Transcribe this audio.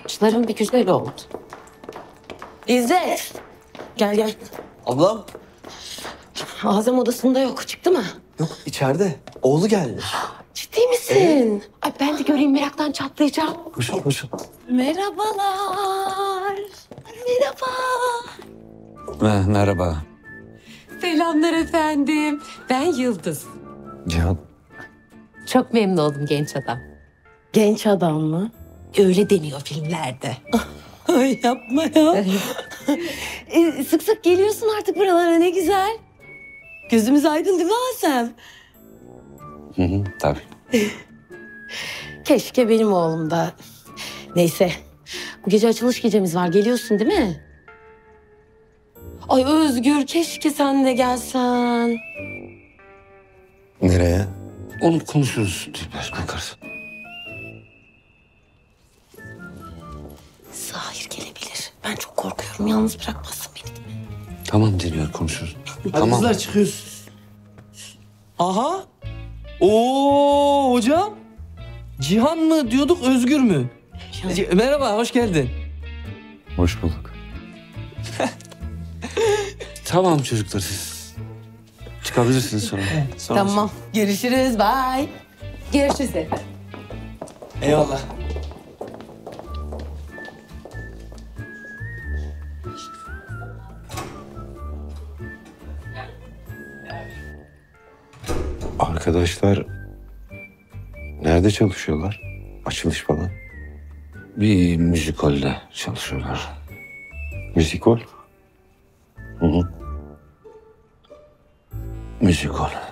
Saçların bir güzel oldu. İzzet. Gel gel. Ablam. Azam odasında yok. Çıktı mı? Yok içeride. Oğlu geldi. Ciddi misin? Ay ben de göreyim, meraktan çatlayacağım. Koşun koşun. Merhabalar. Merhaba. Merhaba. Selamlar efendim. Ben Yıldız. Cihan. Çok memnun oldum genç adam. Genç adam mı? Öyle deniyor filmlerde. Ay yapma ya. Sık sık geliyorsun artık buralara, ne güzel. Gözümüz aydın değil mi Asem? Hı, tabii. Keşke benim oğlum da. Neyse. Bu gece açılış gecemiz var. Geliyorsun değil mi? Ay Özgür, keşke sen de gelsen. Nereye? Onu konuşuruz. Bakarız. Zahir gelebilir. Ben çok korkuyorum. Yalnız bırakmazsın beni. Tamam Dilber, konuşuruz. Hadi Tamam. kızlar çıkıyoruz. Aha. Oo hocam. Cihan mı diyorduk, Özgür mü? Merhaba, hoş geldin. Hoş bulduk. Tamam çocuklar, siz çıkabilirsiniz sonra. Tamam. Görüşürüz. Bye. Görüşürüz efendim. Eyvallah. Arkadaşlar nerede çalışıyorlar? Açılış falan. Bir müzikolde çalışıyorlar. Müzikol. Müzikol.